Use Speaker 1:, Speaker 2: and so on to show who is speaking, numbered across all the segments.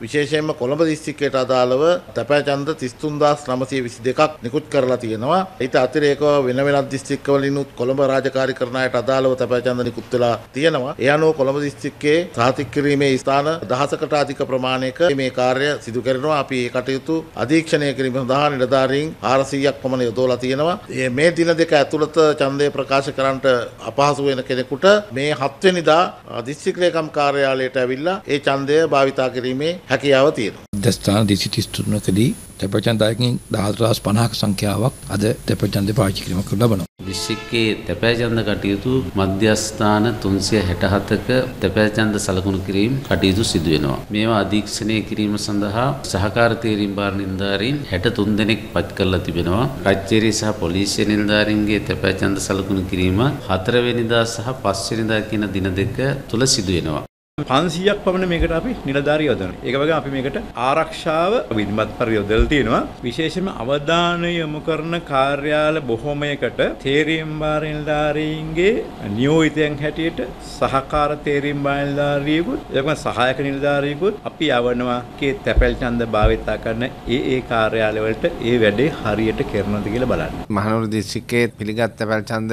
Speaker 1: විශේෂයෙන්ම කොළඹ දිස්ත්‍රික්කයට අදාළව තැපෑ ඡන්ද 33922ක් නිකුත් කරලා තියෙනවා. ඊට අතිරේකව වෙන වෙනත් දිස්ත්‍රික්කවලිනුත් කොළඹ රාජකාරී කරන අයට අදාළව තැපෑ ඡන්ද නිකුත් වෙලා තියෙනවා. ඒ අනුව කොළඹ දිස්ත්‍රික්කයේ සහතික කිරීමේ ස්ථාන 10කට අධික ප්‍රමාණයක මේ කාර්ය සිදු කරනවා. අපි ඒ කටයුතු අධීක්ෂණය කිරීම සඳහා නිලධාරීන් 400ක් පමණ යොදවලා තියෙනවා. මේ දින දෙක ඇතුළත ඡන්දය ප්‍රකාශ කරන්නට අපහසු වෙන කෙනෙකුට මේ 7 වෙනිදා දිස්ත්‍රික් ලේකම් කාර්යාලයට ඇවිල්ලා ඒ ඡන්දය භාවිතා කිරීමේ හැකියාව තියෙනවා.
Speaker 2: දස්ථාන 233කදී තැපෑ ඡන්දයකින් 14050ක සංඛ්‍යාවක් අද තැපෑ ඡන්ද පාවිච්චි කිරීමක් ලබනවා.
Speaker 3: දිස්ත්‍රික්කයේ තැපෑ ඡන්ද කටයුතු මධ්‍යස්ථාන 367ක තැපෑ ඡන්ද සලකුණු කිරීම කටයුතු සිදු වෙනවා. මේවා අධීක්ෂණය කිරීම සඳහා සහකාර තේරීම් භාර නිලධාරීන් 63 දෙනෙක් පත් කරලා තිබෙනවා. කච්චේරි සහ පොලිසිය නිලධාරීන්ගේ තැපෑ ඡන්ද සලකුණු කිරීම 4 වෙනිදා සහ 5 වෙනිදා කියන දින දෙක තුල සිදු වෙනවා.
Speaker 4: 500ක් පමණ මේකට අපි නිලධාරිය යොදනවා. ඒක වගේම අපි මේකට ආරක්ෂාව විධිමත් පරියොදලා තියෙනවා. විශේෂයෙන්ම අවධානය යොමු කරන කාර්යාල බොහෝමයකට තේරීම් භාර නිලධාරීන්ගේ නියෝජිතයන් හැටියට සහකාර තේරීම් භාර නිලධාරියෙකුත් එවම සහායක නිලධාරියෙකුත් අපි යවනවා. කේ තැපැල් ඡන්ද භාවිතා කරන ඒ කාර්යාලවලට ඒ වැඩේ හරියට කරනවද කියලා බලන්න.
Speaker 5: මහනුවර දිස්ත්‍රික්කයේ පිළිගත් තැපැල් ඡන්ද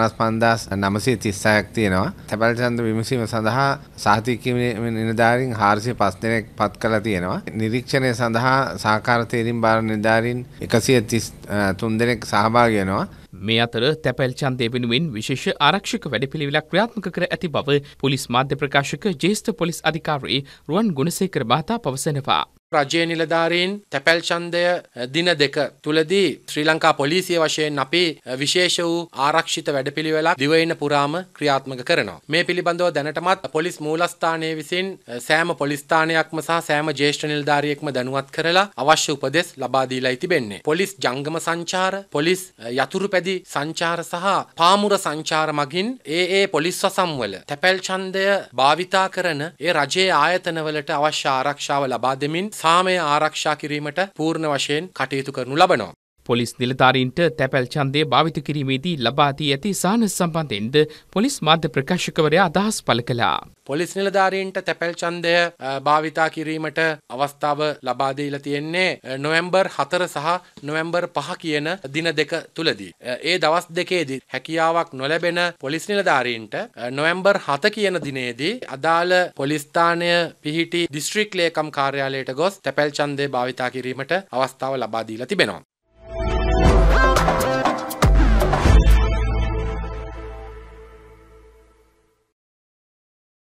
Speaker 5: 55936ක් තියෙනවා. තැපැල් ඡන්ද විමසීම සඳහා නිලධාරීන් 405 දෙනෙක් පත් කරලා තියෙනවා. නිරීක්ෂණය සඳහා සහකාර තේරීම් භාර නිලධාරීන් 133 දෙනෙක් සහභාගී වෙනවා.
Speaker 6: මේ අතර තැපැල් ඡන්දය වෙනුවෙන් විශේෂ ආරක්ෂක වැඩපිළිවෙලක් ක්‍රියාත්මක කර ඇති බව පොලිස් මාධ්‍ය ප්‍රකාශක ජ්‍යෙෂ්ඨ පොලිස් අධිකාරී රුවන් ගුණසේකර මහතා පවසනවා.
Speaker 7: රජයේ නිලධාරීන් තැපැල් ඡන්දය දින දෙක තුලදී ශ්‍රී ලංකා පොලිසිය වශයෙන් අපි විශේෂ වූ ආරක්ෂිත වැඩපිළිවෙලක් දිවයින පුරාම ක්‍රියාත්මක කරනවා. මේ පිළිබඳව දැනටමත් පොලිස් මූලස්ථානයේ විසින් සෑම පොලිස් ස්ථානයක්ම සහ සෑම ජ්‍යෙෂ්ඨ නිලධාරියෙක්ම දැනුවත් කරලා අවශ්‍ය උපදෙස් ලබා දීලා තිබෙන්නේ. පොලිස් ජංගම සංචාර, පොලිස් යතුරුපැදි සංචාර සහ පාමුර සංචාර මගින් ඒ පොලිස් වසම්වල තැපැල් ඡන්දය භාවිතා කරන ඒ රජයේ ආයතනවලට අවශ්‍ය ආරක්ෂාව ලබා දෙමින් සාමය ආරක්ෂා කිරීමට පූර්ණ වශයෙන් කටයුතු කරනු ලබනවා.
Speaker 6: පොලිස් නිලධාරීන්ට තැපැල් ඡන්දය භාවිත කිරීමේදී ලබා දී ඇති සහන සම්බන්ධයෙන්ද පොලිස් මාධ්‍ය ප්‍රකාශකවරයා අදහස් පළ කළා.
Speaker 7: පොලිස් නිලධාරීන්ට තැපැල් ඡන්දය භාවිතා කිරීමට අවස්ථාව ලබා දීලා තියෙන්නේ නොවැම්බර් 4 සහ නොවැම්බර් 5 කියන දින දෙක තුලදී. ඒ දවස් දෙකේදී හැකියාවක් නොලැබෙන පොලිස් නිලධාරීන්ට නොවැම්බර් 7 කියන දිනේදී අදාළ පොලිස් ස්ථානය පිහිටි දිස්ත්‍රික් ලේකම් කාර්යාලයට ගොස් තැපැල් ඡන්දය භාවිතා කිරීමට අවස්ථාව ලබා දීලා තිබෙනවා.